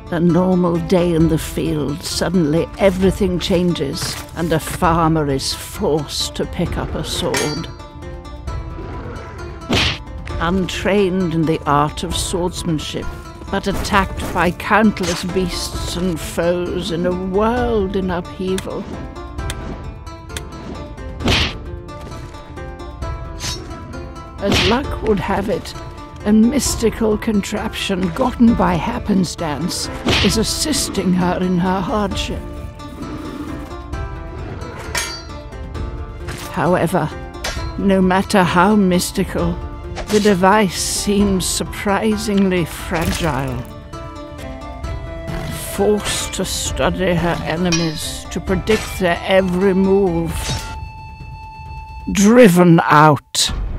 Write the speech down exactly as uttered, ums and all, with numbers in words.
A normal day in the field, suddenly everything changes, and a farmer is forced to pick up a sword. Untrained in the art of swordsmanship, but attacked by countless beasts and foes in a world in upheaval. As luck would have it, a mystical contraption gotten by happenstance is assisting her in her hardship. However, no matter how mystical, the device seems surprisingly fragile. Forced to study her enemies, to predict their every move. Driven out.